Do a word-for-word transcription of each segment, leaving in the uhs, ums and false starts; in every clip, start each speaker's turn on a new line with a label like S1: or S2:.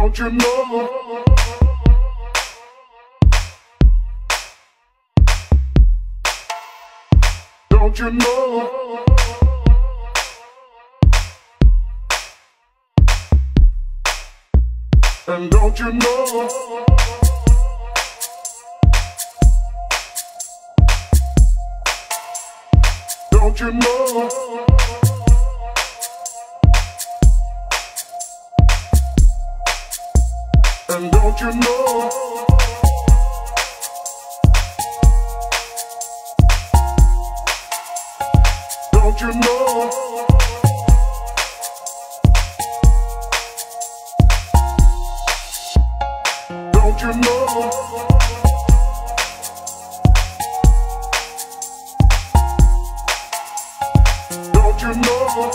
S1: don't you know? Don't you know? And don't you know? Don't you know? And don't you know? Don't you know? Don't you know? Don't you know?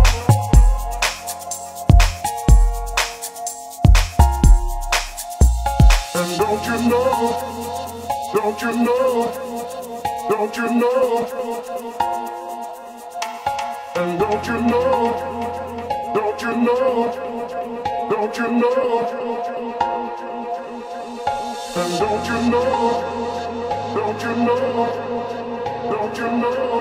S1: And don't you know? Don't you know? Don't you know? And don't you know? Don't you know? Don't you know? And don't you know? Don't you know? Don't you know?